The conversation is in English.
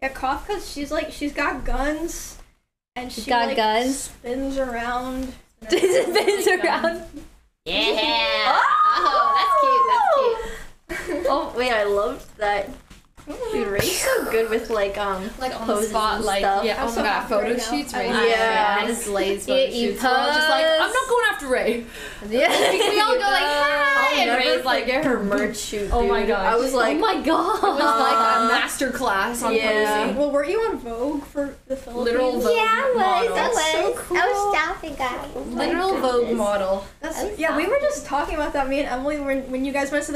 Yeah, Kafka, she's got guns, and she got guns. Spins around. Spins around. Yeah. Oh, that's cute. Oh wait, I loved that. Dude, Ray's so good with like on poses the spot, and like stuff. yeah. Oh my god, photo shoots. Ray. Yeah. Just lays photo You shoots. We're all just like, I'm not going after Ray. Yeah. We all go like, hi, and Ray's like, get her merch shoot. oh dude. my god. I was like, oh my god. It was like a master class on posing. Well, weren't you on Vogue for the Philippines? Literal Vogue model. That's so cool. I was stopping, guys. Literal Vogue model. Yeah, we were just talking about that, me and Emily, when you guys went to